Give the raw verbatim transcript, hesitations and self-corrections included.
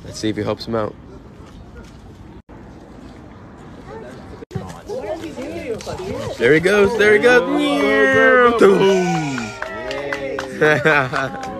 Let's see if he helps him out. There he goes. There he goes. Boom.